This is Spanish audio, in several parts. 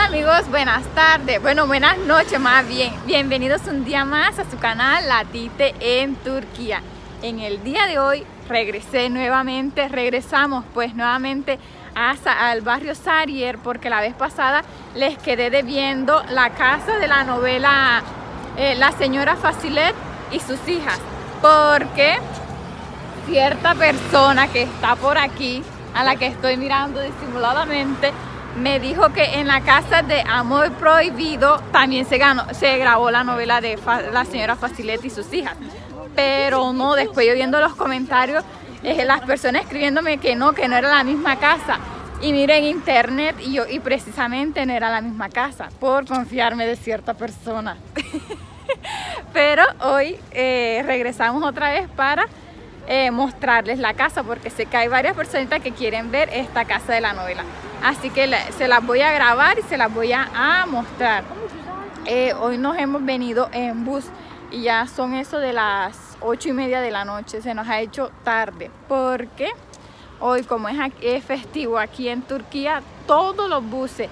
amigos, buenas tardes, bueno, buenas noches más bien. Bienvenidos un día más a su canal Latite en Turquía. En el día de hoy regresamos nuevamente al barrio Sarıyer, porque la vez pasada les quedé debiendo la casa de la novela La señora Fazilet y sus hijas, porque cierta persona que está por aquí, a la que estoy mirando disimuladamente, me dijo que en la casa de Amor Prohibido también se grabó la novela de La señora Fazilet y sus hijas. Pero no, después yo viendo los comentarios, las personas escribiéndome que no era la misma casa. Y miré en internet y precisamente no era la misma casa, por confiarme de cierta persona. Pero hoy regresamos otra vez para mostrarles la casa, porque sé que hay varias personitas que quieren ver esta casa de la novela. Así que se las voy a grabar y se las voy a mostrar. Hoy nos hemos venido en bus y ya son eso de las 8:30 de la noche. Se nos ha hecho tarde porque hoy, como es festivo aquí en Turquía, todos los buses,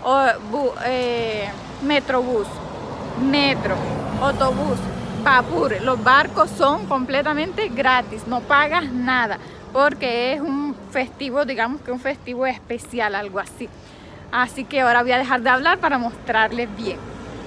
metrobús, metro, autobús, vapor, los barcos son completamente gratis, no pagas nada, porque es un festivo, digamos que un festivo especial, algo así. Así que ahora voy a dejar de hablar para mostrarles bien.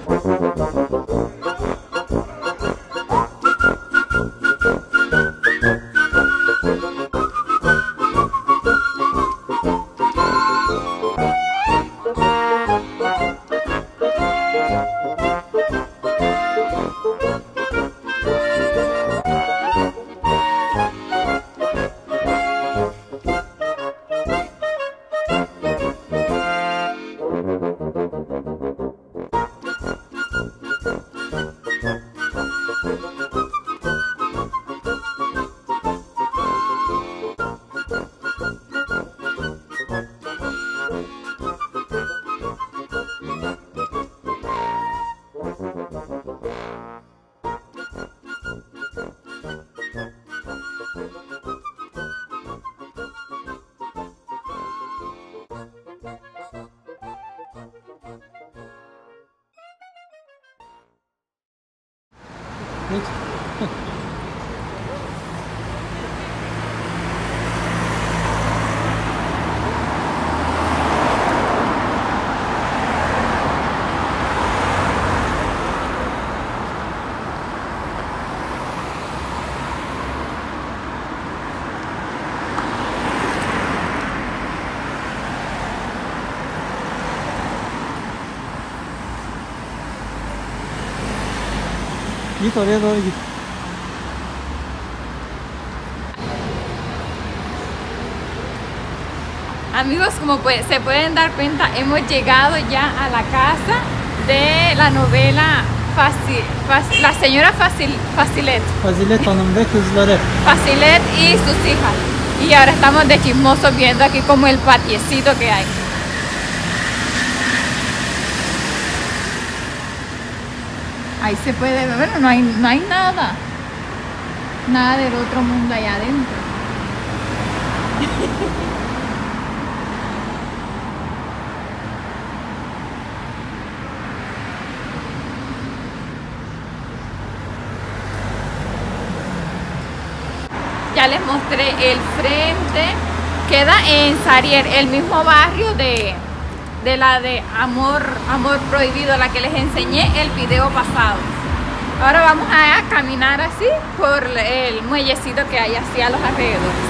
Git oraya doğru git. Amigos, como se pueden dar cuenta, hemos llegado ya a la casa de la novela La señora Fazilet. Fazilet Hanım ve kızları. Fazilet y sus hijas. Y ahora estamos de chismosos viendo aquí como el patiecito que hay. Ahí se puede ver, bueno, no hay nada del otro mundo allá adentro. Ya les mostré el frente, queda en Sarıyer, el mismo barrio de la de Amor Prohibido, la que les enseñé el video pasado. Ahora vamos a caminar así por el muellecito que hay así a los alrededores.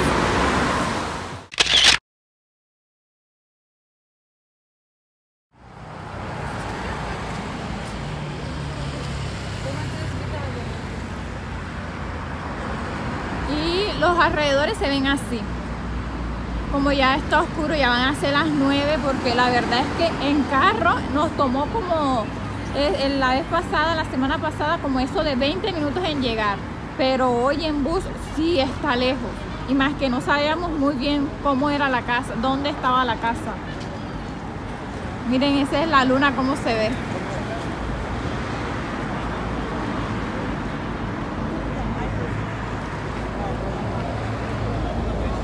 Y los alrededores se ven así. Como ya está oscuro, ya van a ser las 9, porque la verdad es que en carro nos tomó como la vez pasada, la semana pasada, como eso de 20 minutos en llegar, pero hoy en bus sí está lejos, y más que no sabíamos muy bien cómo era la casa, dónde estaba la casa. Miren, esa es la luna, cómo se ve.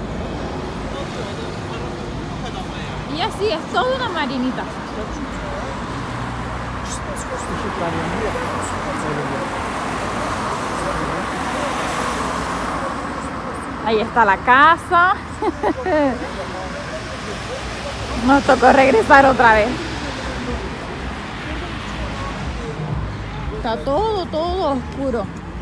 Y así es toda una marinita. Işıklar yanıyor. Ahí está la casa. Nos tocó regresar otra vez. Está todo oscuro.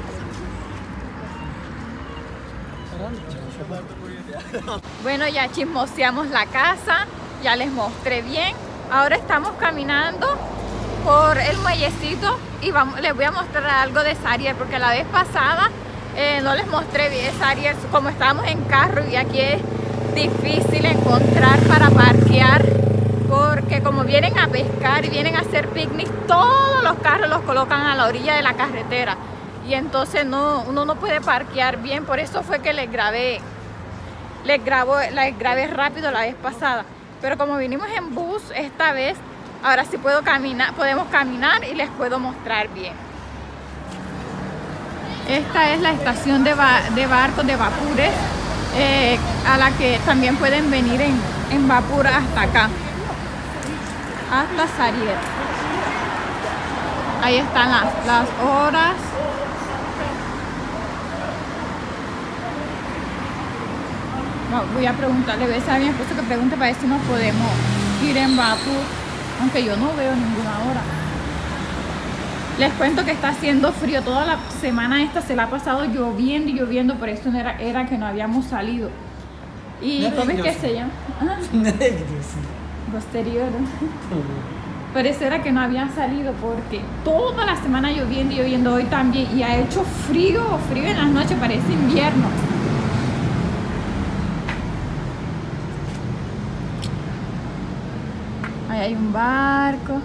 Bueno, ya chismoseamos la casa, ya les mostré bien. Ahora estamos caminando por el muellecito y les voy a mostrar algo de Sarrier, porque la vez pasada no les mostré bien Sarrier, como estábamos en carro, y aquí es difícil encontrar para parquear, porque como vienen a pescar y vienen a hacer picnic, todos los carros los colocan a la orilla de la carretera y entonces uno no puede parquear bien. Por eso fue que les grabé rápido la vez pasada, pero como vinimos en bus esta vez, ahora sí podemos caminar y les puedo mostrar bien. Esta es la estación de barcos, de vapores, a la que también pueden venir en vapor hasta acá, hasta Sarrier. Ahí están las horas. Voy a preguntarle, voy a decir a mi esposo que pregunte para ver si nos podemos ir en vapor, aunque yo no veo ninguna hora. Les cuento que está haciendo frío, toda la semana esta se la ha pasado lloviendo y lloviendo, por eso era que no habíamos salido. ¿Y cómo es que se llama? Posterior. Por eso era que no habían salido, porque toda la semana lloviendo y lloviendo, hoy también, y ha hecho frío en las noches, parece invierno. Ahí hay un barco.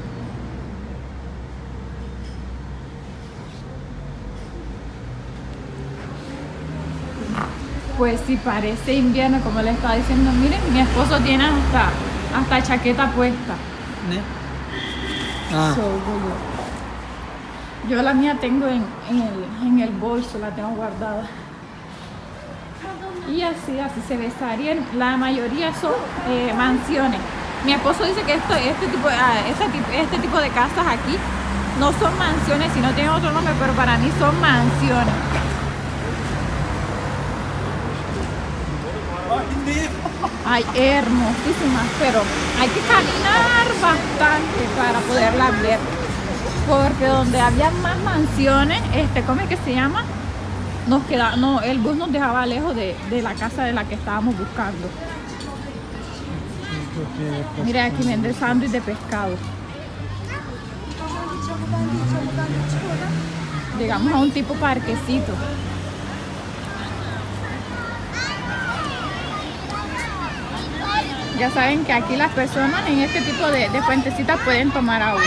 Pues sí, parece invierno, como le estaba diciendo. Miren, mi esposo tiene hasta chaqueta puesta. Yo la mía tengo en el bolso, la tengo guardada. Y así se ve Sarrier. La mayoría son mansiones. Mi esposo dice que este tipo de casas aquí no son mansiones, sino tienen otro nombre, pero para mí son mansiones. Ay, hermosísimas, pero hay que caminar bastante para poderlas ver, porque donde había más mansiones, ¿cómo es que se llama? El bus nos dejaba lejos de la casa de la que estábamos buscando. Mira, aquí vende sándwich de pescado. Llegamos a un tipo parquecito. Ya saben que aquí las personas en este tipo de fuentecitas pueden tomar agua.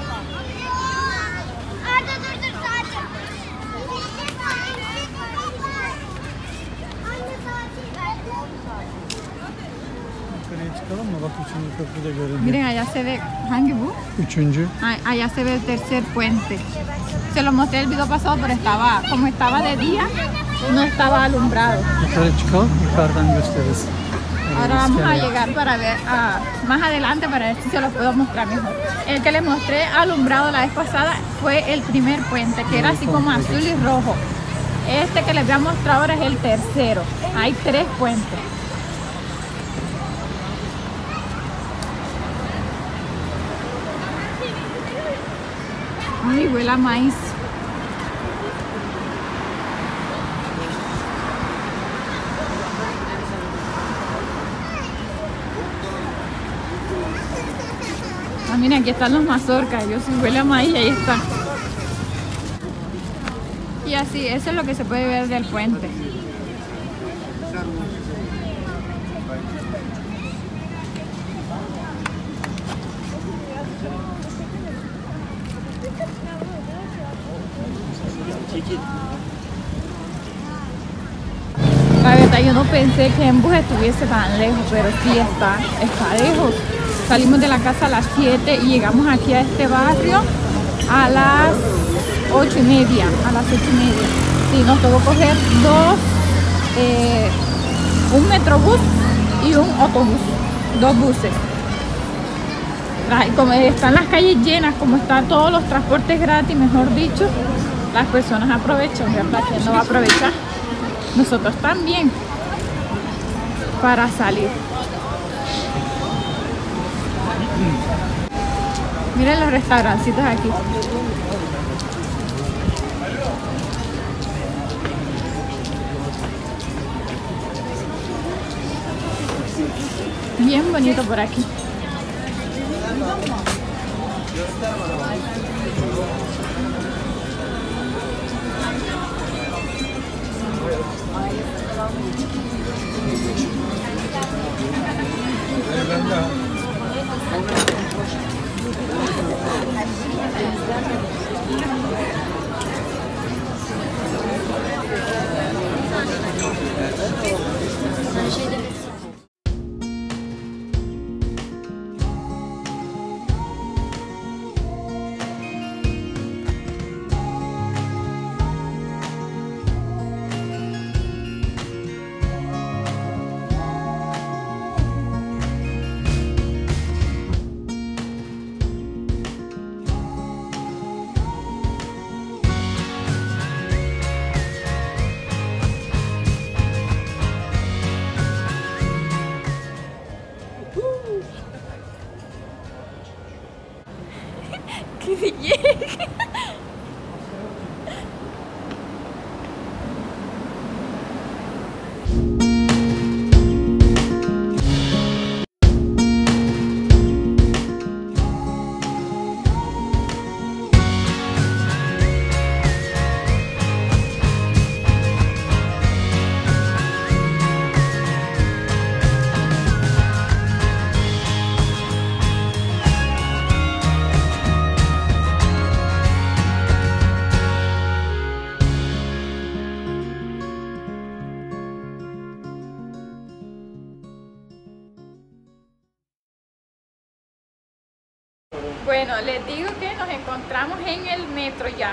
Miren, allá se ve Hangibu. Allá se ve el tercer puente. Se lo mostré el video pasado, pero como estaba de día, no estaba alumbrado. Ahora vamos a llegar para ver más adelante, para ver si se los puedo mostrar mejor. El que les mostré alumbrado la vez pasada fue el primer puente, que era así como azul y rojo. Este que les voy a mostrar ahora es el tercero. Hay 3 puentes. Ay, huele a maíz. Ah, miren, aquí están los mazorcas. Yo sí huele a maíz, ahí está. Y así, eso es lo que se puede ver del puente. La verdad, yo no pensé que en bus estuviese tan lejos, pero sí está lejos. Salimos de la casa a las 7 y llegamos aquí a este barrio a las 8:30. Sí, nos tocó coger un metrobús y un autobús, 2 buses. Como están las calles llenas, como están todos los transportes gratis, mejor dicho, las personas aprovechan, ¿verdad? ¿Quién no va a aprovechar? Nosotros también, para salir. Miren los restaurancitos aquí. Bien bonito por aquí. ¡Qué belleza! Bueno, les digo que nos encontramos en el metro ya,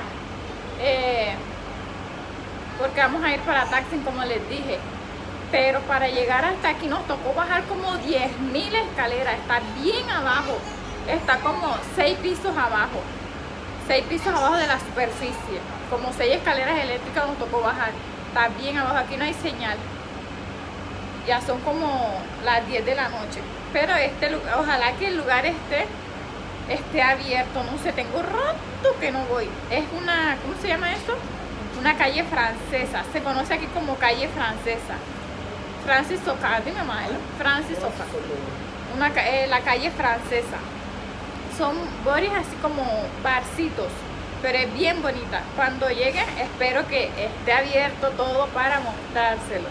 porque vamos a ir para Taksim, como les dije, pero para llegar hasta aquí nos tocó bajar como 10.000 escaleras. Está bien abajo, está como 6 pisos abajo, 6 pisos abajo de la superficie, como 6 escaleras eléctricas nos tocó bajar. Está bien abajo, aquí no hay señal, ya son como las 10 de la noche, pero ojalá que el lugar esté abierto. No sé, tengo rato que no voy. Es una, ¿cómo se llama eso? Una calle francesa, se conoce aquí como calle francesa. Francis Soca, dime más, Francis Soca, la calle francesa. Son bares así como barcitos, pero es bien bonita. Cuando llegue espero que esté abierto todo para mostrárselo.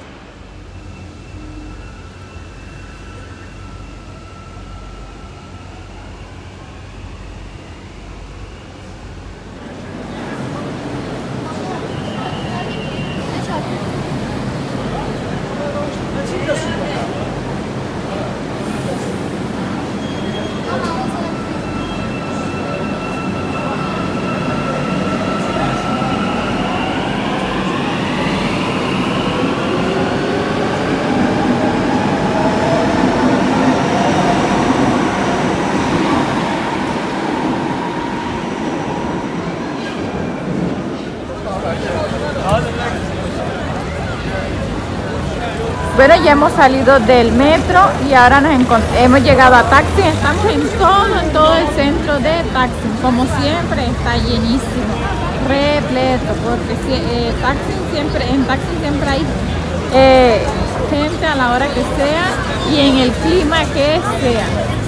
Bueno, ya hemos salido del metro y ahora hemos llegado a Taksim. Estamos en todo el centro de Taksim. Como siempre está llenísimo, repleto, porque en Taksim siempre hay gente a la hora que sea y en el clima que sea.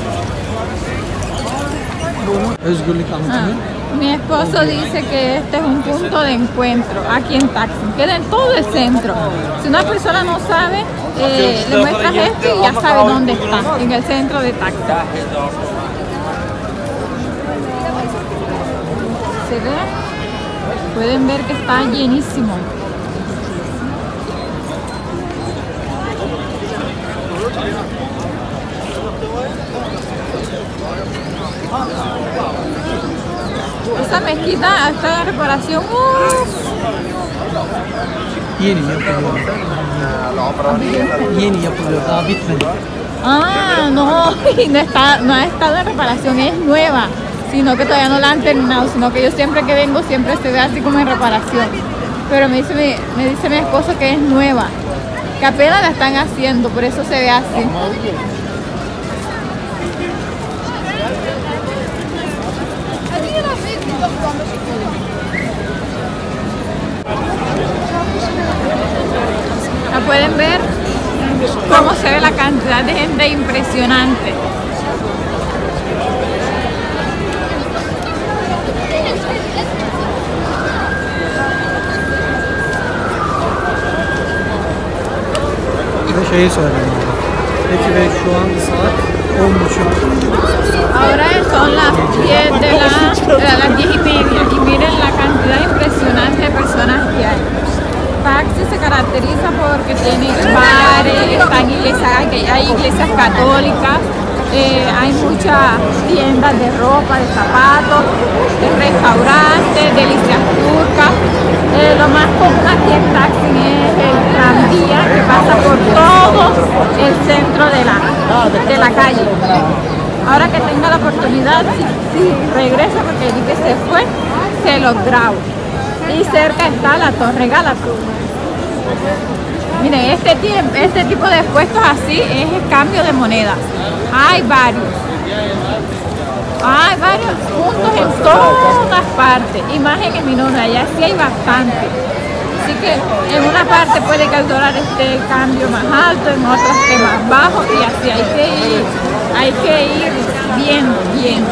Mi esposo dice que este es un punto de encuentro aquí en Taksim, queda en todo el centro. Si una persona no sabe, le muestras esto y ya sabe dónde está, en el centro de Taksim. ¿Se ve? Pueden ver que está llenísimo. Esa mezquita está en reparación. Yeni yapılıyor. Yeni yapılıyor. Daha bitmedi. Ah, no, y no ha estado en reparación, es nueva, sino que todavía no la han terminado, sino que yo siempre que vengo siempre se ve así como en reparación. Pero me dice mi esposo que es nueva, que apenas la están haciendo, por eso se ve así. La pueden ver cómo se ve la cantidad de gente impresionante. Ve şeyi söyleyeyim abi. Peki ve şu an saat 10.30. Ahora son las 10 de las 10:30 y miren la cantidad impresionante de personas que hay. Taxi se caracteriza porque tiene bares, están iglesias, hay iglesias católicas, hay muchas tiendas de ropa, de zapatos, de restaurantes, delicias turcas. Lo más común aquí en Taxi es el tranvía que pasa por todo el centro de la calle. Ahora que tenga la oportunidad, si regresa, porque vi que se fue, se los grabo. Y cerca está la Torre Gálata. Miren, este tipo de puestos así es el cambio de monedas. Hay varios puntos en todas partes. Y más en el Minoro, allá sí hay bastante. Así que en una parte puede que el dólar esté el cambio más alto, en otras esté más bajo, y así hay que ir bien.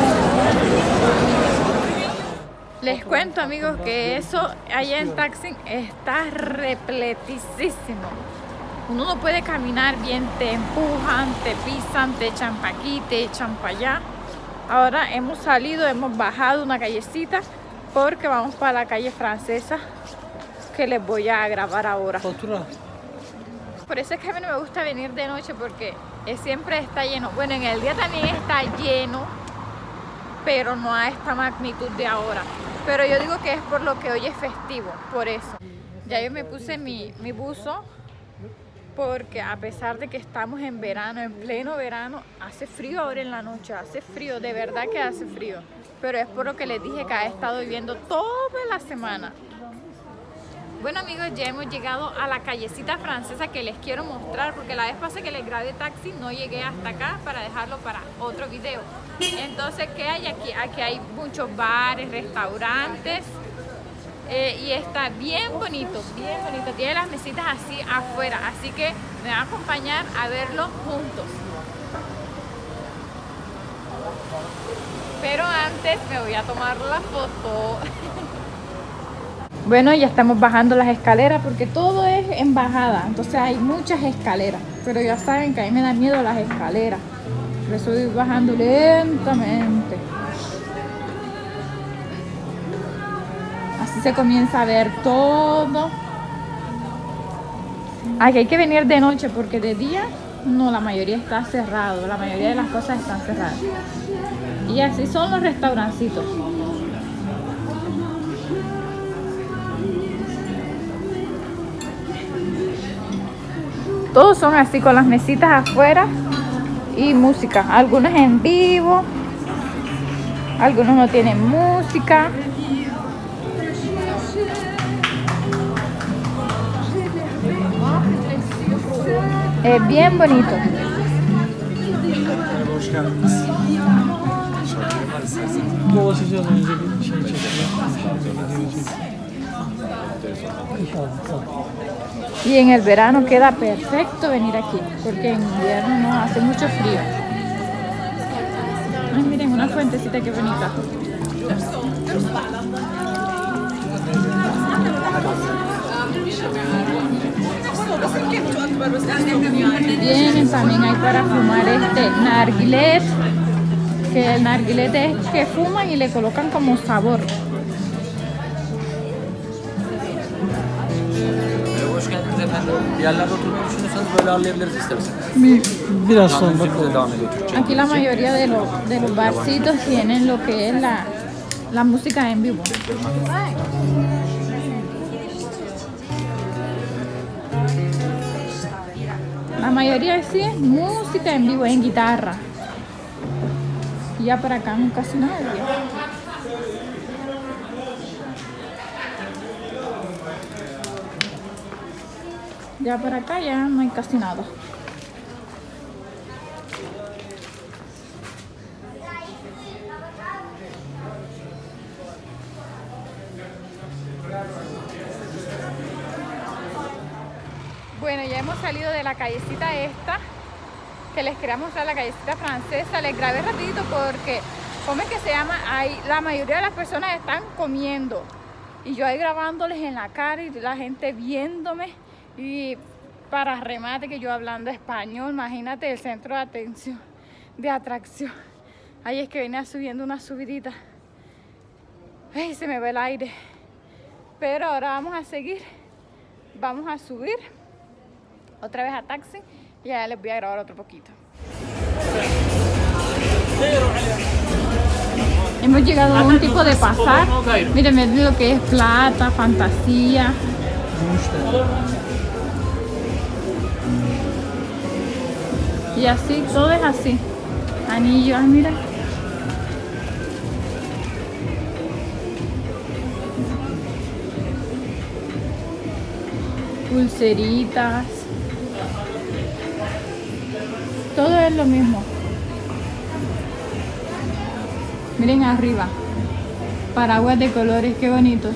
Les cuento, amigos, que eso allá en Taksim está repletísimo. Uno no puede caminar bien, te empujan, te pisan, te echan pa' aquí, te echan pa' allá. Ahora hemos salido, hemos bajado una callecita porque vamos para la calle Francesa, que les voy a grabar ahora. Por eso es que a mí no me gusta venir de noche, porque siempre está lleno. Bueno, en el día también está lleno, pero no a esta magnitud de ahora. Pero yo digo que es por lo que hoy es festivo, por eso. Ya yo me puse mi buzo, porque a pesar de que estamos en verano, en pleno verano, hace frío ahora en la noche, hace frío, de verdad que hace frío. Pero es por lo que les dije que ha estado lloviendo toda la semana. Bueno, amigos, ya hemos llegado a la callecita Francesa, que les quiero mostrar, porque la vez pasada que les grabé Taxi no llegué hasta acá para dejarlo para otro video. Entonces, ¿qué hay aquí? Aquí hay muchos bares, restaurantes, y está bien bonito, tiene las mesitas así afuera, así que me van a acompañar a verlo juntos. Pero antes me voy a tomar la foto. Bueno, ya estamos bajando las escaleras, porque todo es en bajada, entonces hay muchas escaleras, pero ya saben que a mí me da miedo las escaleras, por eso voy bajando lentamente. Así se comienza a ver todo. Aquí hay que venir de noche, porque de día no, la mayoría está cerrado, la mayoría de las cosas están cerradas. Y así son los restaurancitos. Todos son así, con las mesitas afuera y música. Algunos en vivo, algunos no tienen música. Es bien bonito. Y en el verano queda perfecto venir aquí, porque en invierno no hace mucho frío. Ay, miren, una fuentecita que bonita. Tienen también hay para fumar narguilet, que el narguilet es que fuman y le colocan como sabor. Biraz sonra. Aquí la mayoría de los barcitos tienen lo que es la música en vivo. La mayoría sí es música en vivo, en guitarra. Y ya para acá no casi nadie. Ya para acá ya no hay casi nada. Bueno, ya hemos salido de la callecita esta, que les quería mostrar, la callecita francesa. Les grabé rapidito porque, ¿cómo es que se llama? Ahí la mayoría de las personas están comiendo y yo ahí grabándoles en la cara y la gente viéndome, y para remate que yo hablando español. Imagínate el centro de atención, de atracción. Ahí es que venía subiendo una subidita. Ay, se me va el aire. Pero ahora vamos a seguir, vamos a subir otra vez a taxi y ya les voy a grabar otro poquito. Hemos llegado a un tipo de pasar. Miren, miren lo que es plata, fantasía. Y así, todo es así. Anillos, mira. Pulseritas. Todo es lo mismo. Miren arriba. Paraguas de colores, qué bonito.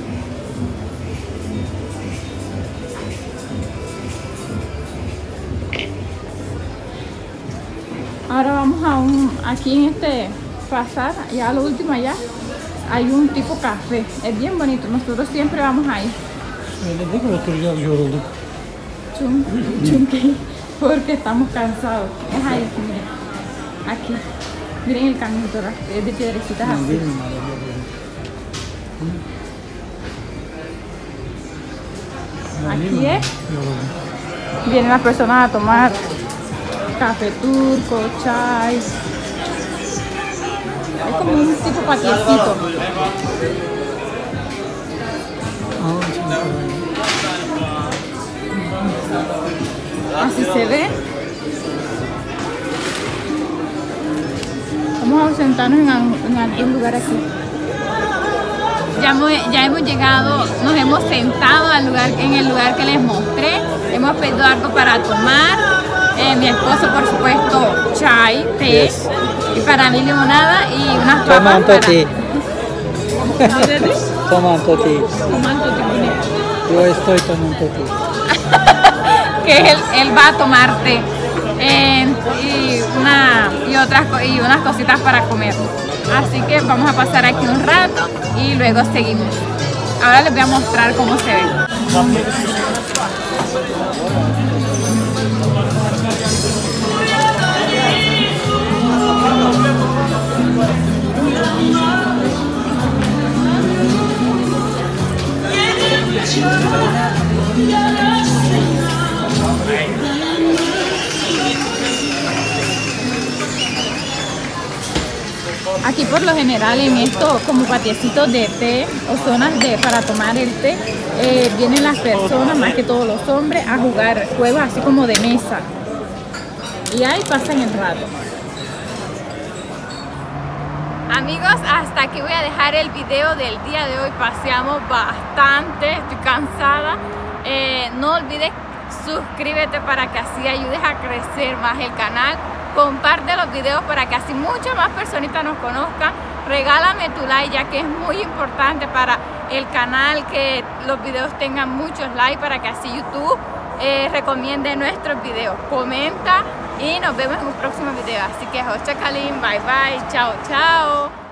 Ahora vamos a aquí en este pasar, ya lo último allá, hay un tipo café. Es bien bonito, nosotros siempre vamos ahí. Öyle değil mi? Oturacağız, yorulduk. Chunque, porque estamos cansados. Es ahí, miren. Aquí. Miren el caminito, es de piedrecitas así. Aquí es. Vienen las personas a tomar café turco, chai. Es como un tipo patiecito. Así se ve. Vamos a sentarnos en algún lugar aquí. Ya hemos llegado, nos hemos sentado en el lugar que les mostré. Hemos pedido algo para tomar. Mi esposo, por supuesto, chai, té. Yes. Y para mí limonada y unas papas. Tomanto té. Tomanto té. Yo estoy tomando té. Que él va a tomar té. Y unas cositas para comer. Así que vamos a pasar aquí un rato y luego seguimos. Ahora les voy a mostrar cómo se ve. Aquí por lo general en estos como patiecitos de té o zonas para tomar el té, vienen las personas, más que todos los hombres, a jugar juegos así como de mesa. Y ahí pasan el rato. Amigos, hasta aquí voy a dejar el video del día de hoy. Paseamos bastante, estoy cansada. No olvides suscríbete para que así ayudes a crecer más el canal. Comparte los videos para que así muchas más personitas nos conozcan. Regálame tu like, ya que es muy importante para el canal que los videos tengan muchos likes, para que así YouTube recomiende nuestros videos. Comenta y nos vemos en un próximo video. Así que hoşça kalın, bye bye, chao chao.